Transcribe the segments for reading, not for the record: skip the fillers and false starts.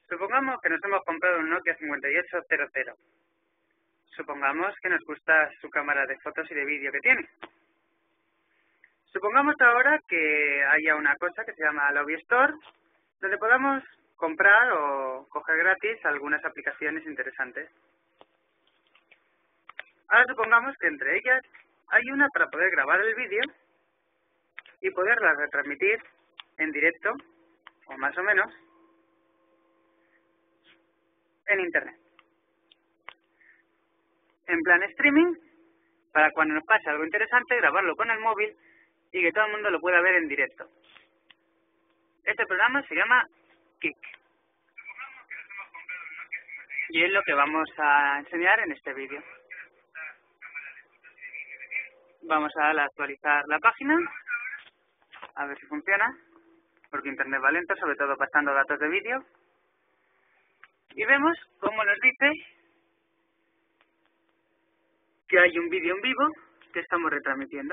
Supongamos que nos hemos comprado un Nokia 5800. Supongamos que nos gusta su cámara de fotos y de vídeo que tiene. Supongamos ahora que haya una cosa que se llama Lobby Store, donde podamos comprar o coger gratis algunas aplicaciones interesantes. Ahora supongamos que entre ellas hay una para poder grabar el vídeo y poderla retransmitir en directo, o más o menos, en Internet. En plan streaming, para cuando nos pase algo interesante, grabarlo con el móvil y que todo el mundo lo pueda ver en directo. Este programa se llama Kik. Y es lo que vamos a enseñar en este vídeo. Vamos a darle a actualizar la página, a ver si funciona, porque Internet va lento, sobre todo pasando datos de vídeo. Y vemos cómo nos dice que hay un vídeo en vivo que estamos retransmitiendo.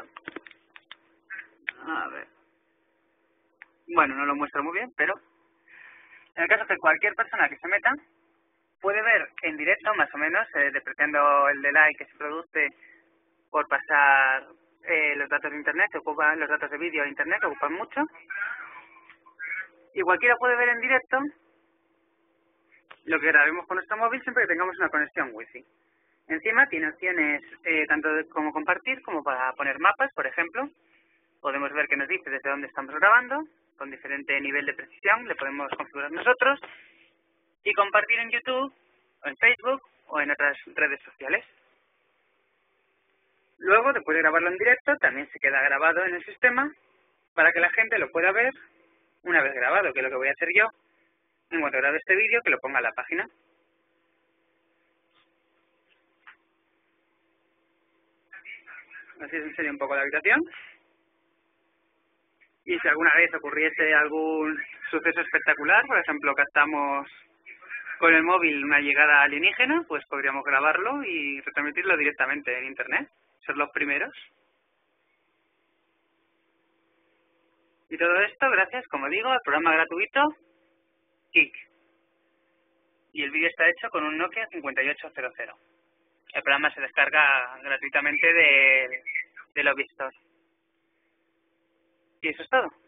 A ver. Bueno, no lo muestro muy bien, pero en el caso que cualquier persona que se meta puede ver en directo, más o menos, dependiendo el delay que se produce por pasar los datos de Internet, que ocupan los datos de vídeo de Internet, que ocupan mucho. Y cualquiera puede ver en directo lo que grabemos con nuestro móvil siempre que tengamos una conexión Wi-Fi. Encima tiene opciones tanto como compartir como para poner mapas, por ejemplo. Podemos ver que nos dice desde dónde estamos grabando, con diferente nivel de precisión, le podemos configurar nosotros, y compartir en YouTube, o en Facebook, o en otras redes sociales. Luego, después de grabarlo en directo, también se queda grabado en el sistema para que la gente lo pueda ver una vez grabado, que es lo que voy a hacer yo, en cuanto grabe este vídeo, que lo ponga en la página. Así os enseño un poco la habitación. Y si alguna vez ocurriese algún suceso espectacular, por ejemplo, captamos con el móvil una llegada alienígena, pues podríamos grabarlo y retransmitirlo directamente en Internet. Ser los primeros. Y todo esto gracias, como digo, al programa gratuito Kik. Y el vídeo está hecho con un Nokia 5800. El programa se descarga gratuitamente de Lobby Store. Y eso es todo.